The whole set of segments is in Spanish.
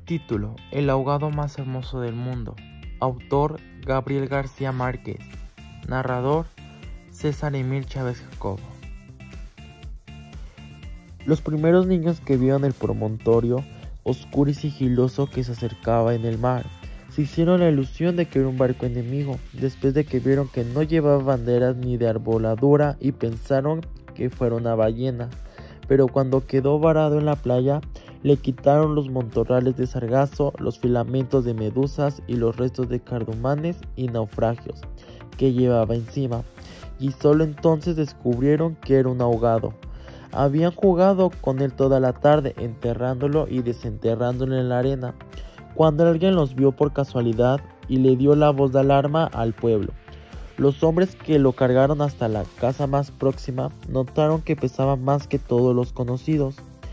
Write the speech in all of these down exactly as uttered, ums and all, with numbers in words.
Título: El ahogado más hermoso del mundo. Autor: Gabriel García Márquez. Narrador: César Emil Chávez Jacobo. Los primeros niños que vieron el promontorio oscuro y sigiloso que se acercaba en el mar se hicieron la ilusión de que era un barco enemigo, después de que vieron que no llevaba banderas ni de arboladura y pensaron que fuera una ballena. Pero cuando quedó varado en la playa, le quitaron los montorrales de sargazo, los filamentos de medusas y los restos de cardumanes y naufragios que llevaba encima, y solo entonces descubrieron que era un ahogado. Habían jugado con él toda la tarde, enterrándolo y desenterrándolo en la arena, cuando alguien los vio por casualidad y le dio la voz de alarma al pueblo. Los hombres que lo cargaron hasta la casa más próxima notaron que pesaba más que todos los conocidos,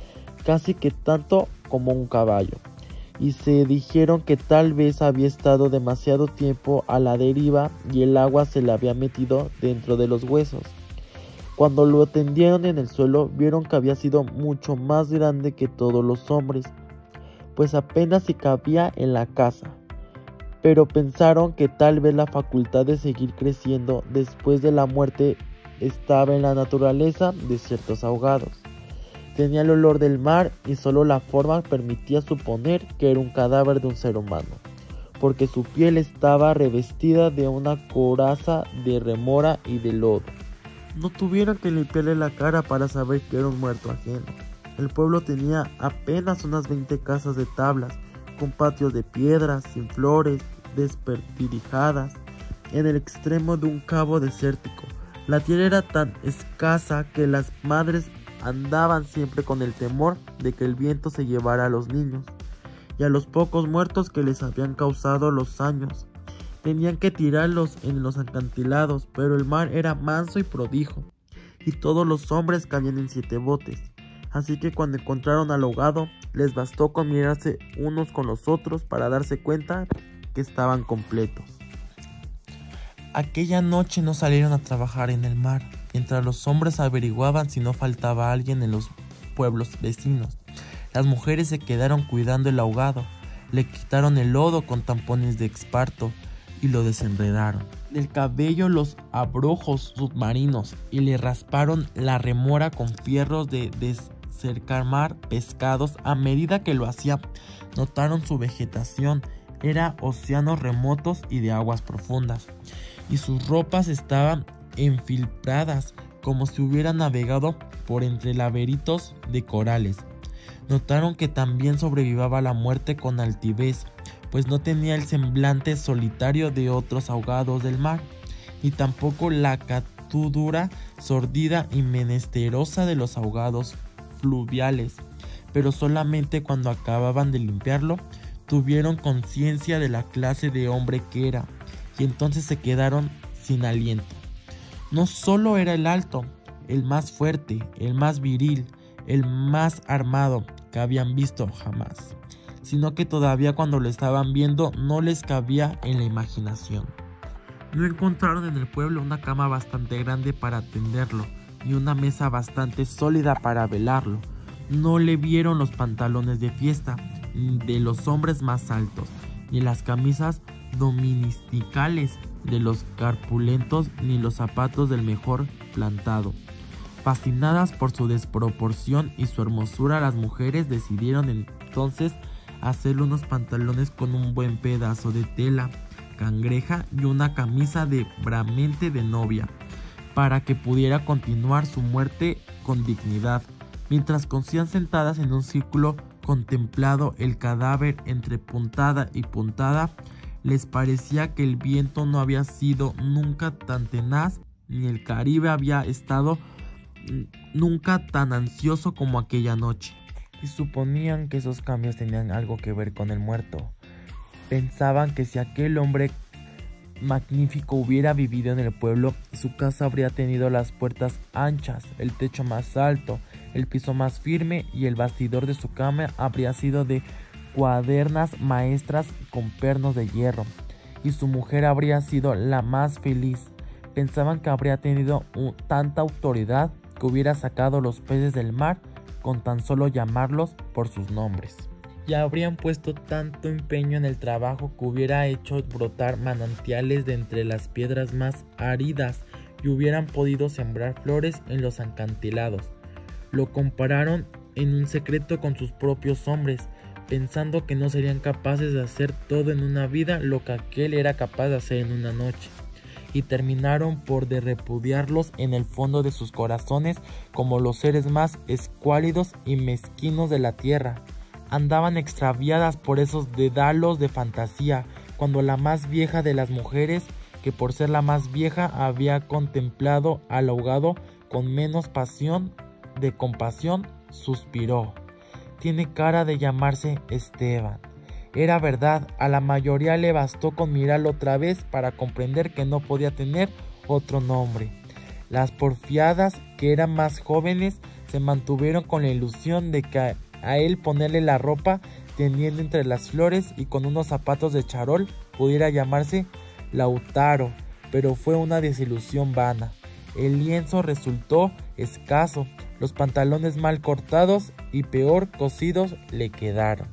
casi que tanto como un caballo, y se dijeron que tal vez había estado demasiado tiempo a la deriva y el agua se le había metido dentro de los huesos. Cuando lo tendieron en el suelo, vieron que había sido mucho más grande que todos los hombres, pues apenas si cabía en la casa. Pero pensaron que tal vez la facultad de seguir creciendo después de la muerte estaba en la naturaleza de ciertos ahogados. Tenía el olor del mar y solo la forma permitía suponer que era un cadáver de un ser humano, porque su piel estaba revestida de una coraza de remora y de lodo. No tuvieron que limpiarle la cara para saber que era un muerto ajeno. El pueblo tenía apenas unas veinte casas de tablas, con patios de piedras, sin flores, desperdijadas, en el extremo de un cabo desértico. La tierra era tan escasa que las madres andaban siempre con el temor de que el viento se llevara a los niños y a los pocos muertos que les habían causado los años. Tenían que tirarlos en los acantilados, pero el mar era manso y prodijo, y todos los hombres cabían en siete botes. Así que cuando encontraron al ahogado, les bastó con mirarse unos con los otros para darse cuenta que estaban completos. Aquella noche no salieron a trabajar en el mar, mientras los hombres averiguaban si no faltaba alguien en los pueblos vecinos. Las mujeres se quedaron cuidando el ahogado, le quitaron el lodo con tampones de esparto y lo desenredaron del cabello los abrojos submarinos y le rasparon la remora con fierros de descercar pescados. A medida que lo hacía, notaron su vegetación era océanos remotos y de aguas profundas, y sus ropas estaban enfiltradas como si hubiera navegado por entre laberintos de corales. Notaron que también sobrevivaba la muerte con altivez, pues no tenía el semblante solitario de otros ahogados del mar, ni tampoco la catudura sordida y menesterosa de los ahogados fluviales. Pero solamente cuando acababan de limpiarlo, tuvieron conciencia de la clase de hombre que era, y entonces se quedaron sin aliento. No solo era el alto, el más fuerte, el más viril, el más armado que habían visto jamás, sino que todavía cuando lo estaban viendo no les cabía en la imaginación. No encontraron en el pueblo una cama bastante grande para atenderlo, ni una mesa bastante sólida para velarlo. No le vieron los pantalones de fiesta de los hombres más altos, ni las camisas dominicales de los corpulentos, ni los zapatos del mejor plantado. Fascinadas por su desproporción y su hermosura, las mujeres decidieron entonces hacerle unos pantalones con un buen pedazo de tela cangreja y una camisa de bramente de novia, para que pudiera continuar su muerte con dignidad. Mientras cosían sentadas en un círculo contemplado el cadáver entre puntada y puntada, les parecía que el viento no había sido nunca tan tenaz, ni el Caribe había estado nunca tan ansioso como aquella noche. Y suponían que esos cambios tenían algo que ver con el muerto. Pensaban que si aquel hombre magnífico hubiera vivido en el pueblo, su casa habría tenido las puertas anchas, el techo más alto, el piso más firme, y el bastidor de su cama habría sido de cuadernas maestras con pernos de hierro, y su mujer habría sido la más feliz. Pensaban que habría tenido un, tanta autoridad que hubiera sacado los peces del mar con tan solo llamarlos por sus nombres. y habrían puesto tanto empeño en el trabajo que hubiera hecho brotar manantiales de entre las piedras más áridas y hubieran podido sembrar flores en los acantilados. Lo compararon en un secreto con sus propios hombres, pensando que no serían capaces de hacer todo en una vida lo que aquel era capaz de hacer en una noche, y terminaron por de repudiarlos en el fondo de sus corazones como los seres más escuálidos y mezquinos de la tierra. Andaban extraviadas por esos dedalos de fantasía, cuando la más vieja de las mujeres, que por ser la más vieja había contemplado al ahogado con menos pasión de compasión, suspiró: tiene cara de llamarse Esteban. Era verdad, a la mayoría le bastó con mirarlo otra vez para comprender que no podía tener otro nombre. Las porfiadas, que eran más jóvenes, se mantuvieron con la ilusión de que a él ponerle la ropa tendiendo entre las flores y con unos zapatos de charol pudiera llamarse Lautaro, pero fue una desilusión vana. El lienzo resultó escaso, los pantalones mal cortados y peor cosidos le quedaron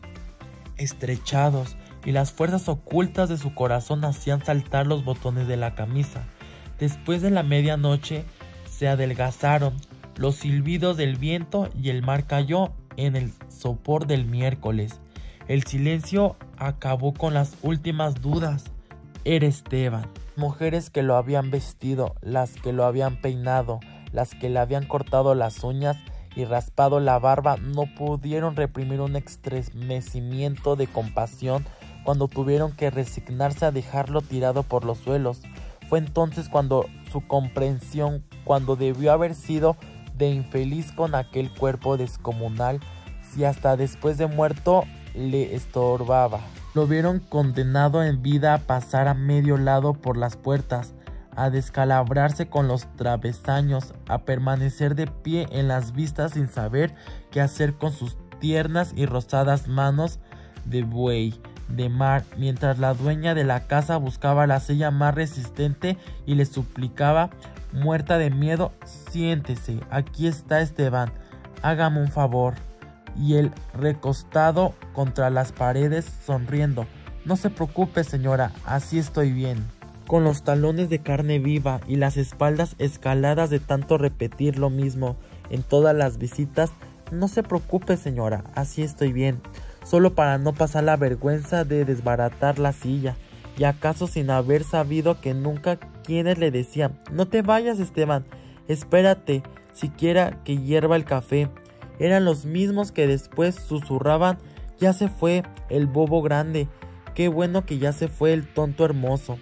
estrechados, y las fuerzas ocultas de su corazón hacían saltar los botones de la camisa. Después de la medianoche se adelgazaron los silbidos del viento y el mar cayó en el sopor del miércoles. El silencio acabó con las últimas dudas. Era Esteban. Mujeres que lo habían vestido, las que lo habían peinado, las que le habían cortado las uñas y raspado la barba, no pudieron reprimir un estremecimiento de compasión cuando tuvieron que resignarse a dejarlo tirado por los suelos. Fue entonces cuando su comprensión, cuando debió haber sido de infeliz con aquel cuerpo descomunal, si hasta después de muerto le estorbaba. Lo vieron condenado en vida a pasar a medio lado por las puertas, a descalabrarse con los travesaños, a permanecer de pie en las vistas sin saber qué hacer con sus tiernas y rosadas manos de buey de mar, mientras la dueña de la casa buscaba la silla más resistente y le suplicaba, muerta de miedo: siéntese, aquí está Esteban, hágame un favor. Y él, recostado contra las paredes, sonriendo: no se preocupe, señora, así estoy bien. Con los talones de carne viva y las espaldas escaladas de tanto repetir lo mismo en todas las visitas: no se preocupe, señora, así estoy bien. Solo para no pasar la vergüenza de desbaratar la silla, y acaso sin haber sabido que nunca quienes le decían: no te vayas, Esteban, espérate siquiera que hierva el café, eran los mismos que después susurraban: ya se fue el bobo grande, qué bueno que ya se fue el tonto hermoso.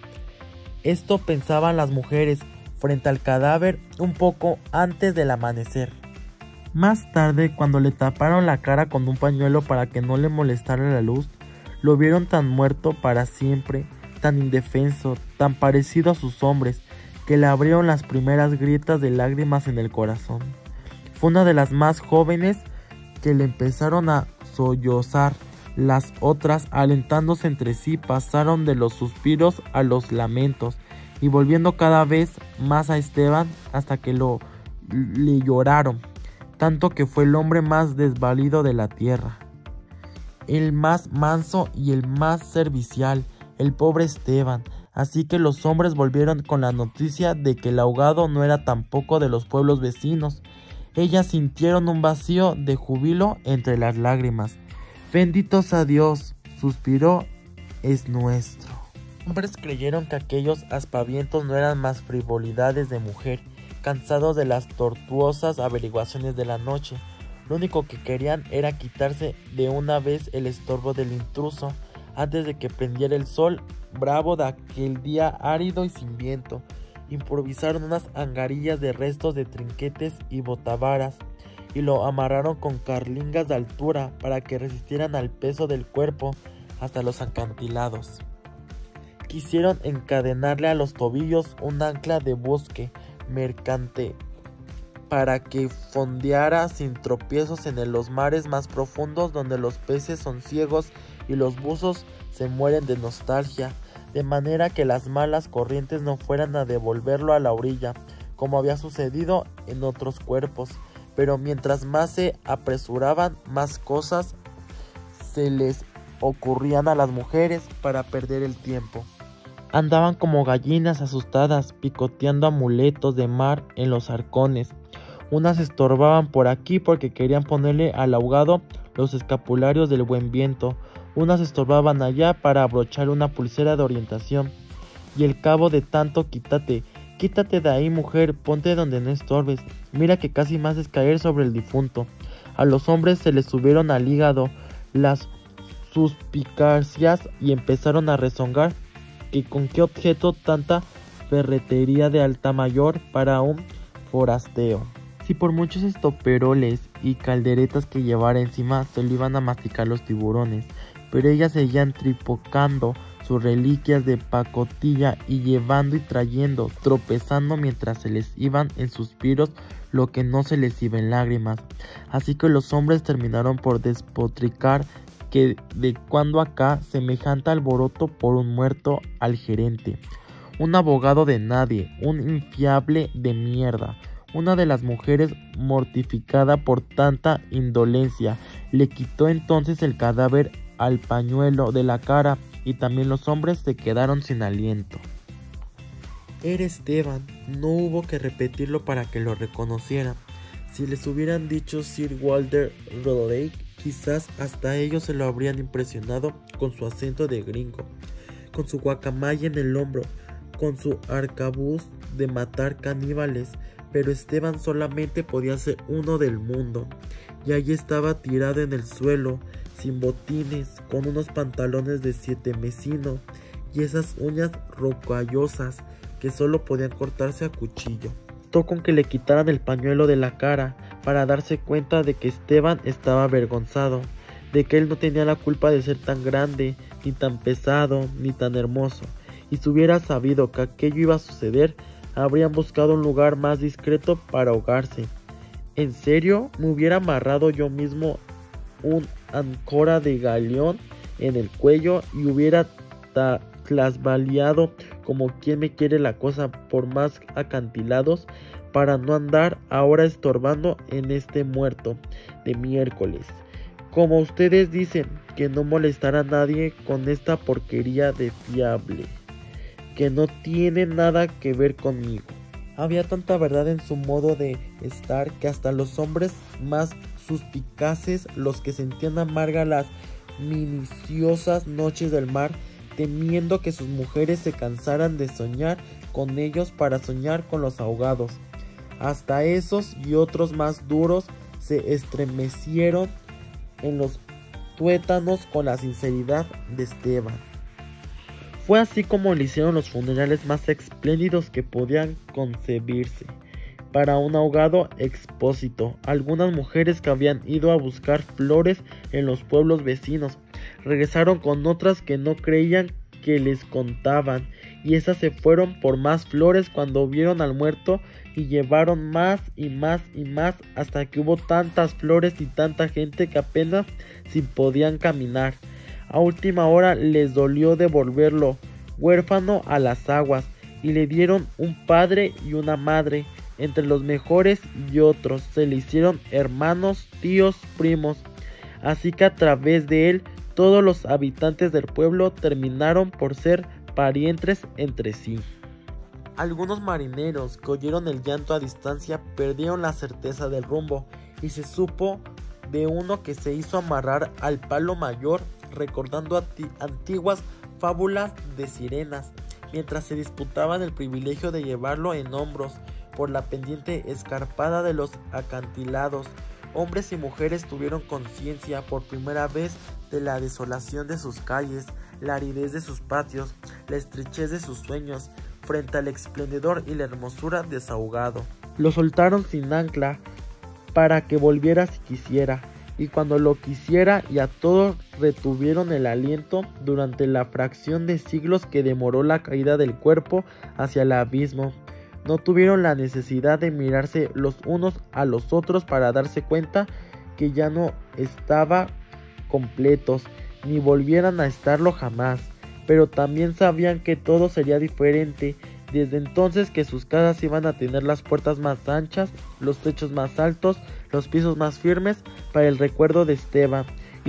Esto pensaban las mujeres frente al cadáver un poco antes del amanecer. Más tarde, cuando le taparon la cara con un pañuelo para que no le molestara la luz, lo vieron tan muerto para siempre, tan indefenso, tan parecido a sus hombres, que le abrieron las primeras grietas de lágrimas en el corazón. Fue una de las más jóvenes que le empezaron a sollozar. Las otras, alentándose entre sí, pasaron de los suspiros a los lamentos, y volviendo cada vez más a Esteban hasta que lo le lloraron, tanto que fue el hombre más desvalido de la tierra, el más manso y el más servicial, el pobre Esteban. Así que los hombres volvieron con la noticia de que el ahogado no era tampoco de los pueblos vecinos. Ellas sintieron un vacío de júbilo entre las lágrimas. Benditos a Dios, suspiró, es nuestro. Los hombres creyeron que aquellos aspavientos no eran más frivolidades de mujer, cansados de las tortuosas averiguaciones de la noche. Lo único que querían era quitarse de una vez el estorbo del intruso, antes de que prendiera el sol bravo de aquel día árido y sin viento. Improvisaron unas angarillas de restos de trinquetes y botavaras, y lo amarraron con carlingas de altura para que resistieran al peso del cuerpo hasta los acantilados. Quisieron encadenarle a los tobillos un ancla de bosque mercante para que fondeara sin tropiezos en los mares más profundos, donde los peces son ciegos y los buzos se mueren de nostalgia, de manera que las malas corrientes no fueran a devolverlo a la orilla, como había sucedido en otros cuerpos. Pero mientras más se apresuraban, más cosas se les ocurrían a las mujeres para perder el tiempo. Andaban como gallinas asustadas, picoteando amuletos de mar en los arcones. Unas estorbaban por aquí porque querían ponerle al ahogado los escapularios del buen viento. Unas estorbaban allá para abrochar una pulsera de orientación. Y el cabo de tanto quítate, quítate de ahí, mujer, ponte donde no estorbes. Mira que casi me haces caer sobre el difunto. A los hombres se les subieron al hígado las suspicacias y empezaron a rezongar que con qué objeto tanta ferretería de alta mayor para un forasteo. Si por muchos estoperoles y calderetas que llevara encima se lo iban a masticar los tiburones, pero ellas seguían tripocando sus reliquias de pacotilla y llevando y trayendo, tropezando mientras se les iban en suspiros lo que no se les iba en lágrimas. Así que los hombres terminaron por despotricar que de cuando acá semejante alboroto por un muerto al gerente, un abogado de nadie, un infiable de mierda. Una de las mujeres, mortificada por tanta indolencia, le quitó entonces el cadáver al pañuelo de la cara y también los hombres se quedaron sin aliento. Era Esteban, no hubo que repetirlo para que lo reconocieran. Si les hubieran dicho Sir Walter Raleigh, quizás hasta ellos se lo habrían impresionado con su acento de gringo, con su guacamaya en el hombro, con su arcabuz de matar caníbales, pero Esteban solamente podía ser uno del mundo, y allí estaba tirado en el suelo, sin botines, con unos pantalones de siete mesino y esas uñas rocallosas que solo podían cortarse a cuchillo. Bastó con que le quitaran el pañuelo de la cara para darse cuenta de que Esteban estaba avergonzado, de que él no tenía la culpa de ser tan grande, ni tan pesado, ni tan hermoso, y si hubiera sabido que aquello iba a suceder, habrían buscado un lugar más discreto para ahogarse. ¿En serio? Me hubiera amarrado yo mismo un ancora de galeón en el cuello y hubiera trasvaliado como quien me quiere la cosa por más acantilados para no andar ahora estorbando en este muerto de miércoles. Como ustedes dicen, que no molestar a nadie con esta porquería de fiable, que no tiene nada que ver conmigo. Había tanta verdad en su modo de estar que hasta los hombres más suspicaces, los que sentían amargas las minuciosas noches del mar, temiendo que sus mujeres se cansaran de soñar con ellos para soñar con los ahogados, hasta esos y otros más duros se estremecieron en los tuétanos con la sinceridad de Esteban. Fue así como le hicieron los funerales más espléndidos que podían concebirse para un ahogado expósito. Algunas mujeres que habían ido a buscar flores en los pueblos vecinos regresaron con otras que no creían que les contaban, y esas se fueron por más flores cuando vieron al muerto y llevaron más y más y más hasta que hubo tantas flores y tanta gente que apenas si podían caminar. A última hora les dolió devolverlo huérfano a las aguas y le dieron un padre y una madre. Entre los mejores y otros se le hicieron hermanos, tíos, primos. Así que a través de él todos los habitantes del pueblo terminaron por ser parientes entre sí. Algunos marineros que oyeron el llanto a distancia perdieron la certeza del rumbo y se supo de uno que se hizo amarrar al palo mayor recordando antiguas fábulas de sirenas, mientras se disputaban el privilegio de llevarlo en hombros por la pendiente escarpada de los acantilados. Hombres y mujeres tuvieron conciencia por primera vez de la desolación de sus calles, la aridez de sus patios, la estrechez de sus sueños, frente al esplendor y la hermosura desahogado. Lo soltaron sin ancla para que volviera si quisiera, y cuando lo quisiera, y a todos retuvieron el aliento durante la fracción de siglos que demoró la caída del cuerpo hacia el abismo. No tuvieron la necesidad de mirarse los unos a los otros para darse cuenta que ya no estaban completos, ni volvieran a estarlo jamás, pero también sabían que todo sería diferente desde entonces, que sus casas iban a tener las puertas más anchas, los techos más altos, los pisos más firmes para el recuerdo de Esteban,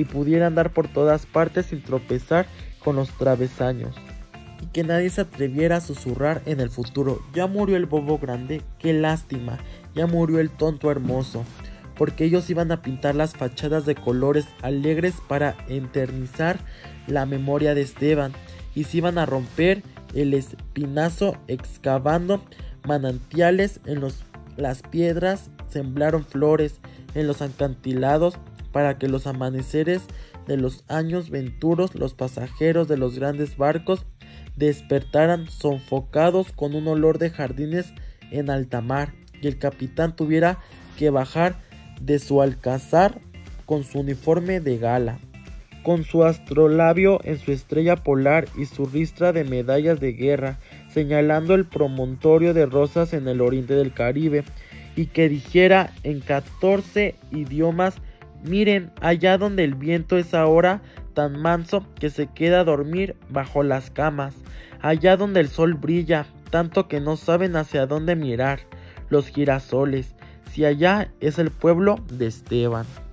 y pudiera andar por todas partes sin tropezar con los travesaños. Y que nadie se atreviera a susurrar en el futuro: ya murió el bobo grande, qué lástima, ya murió el tonto hermoso, porque ellos iban a pintar las fachadas de colores alegres para eternizar la memoria de Esteban, y se iban a romper el espinazo excavando manantiales, en los, las piedras semblaron flores en los acantilados, para que los amaneceres de los años venturos los pasajeros de los grandes barcos despertaran sofocados con un olor de jardines en alta mar, y el capitán tuviera que bajar de su alcázar con su uniforme de gala, con su astrolabio en su estrella polar y su ristra de medallas de guerra, señalando el promontorio de rosas en el oriente del Caribe, y que dijera en catorce idiomas: miren, allá donde el viento es ahora tan manso que se queda a dormir bajo las camas, allá donde el sol brilla tanto que no saben hacia dónde mirar los girasoles, si allá es el pueblo de Esteban.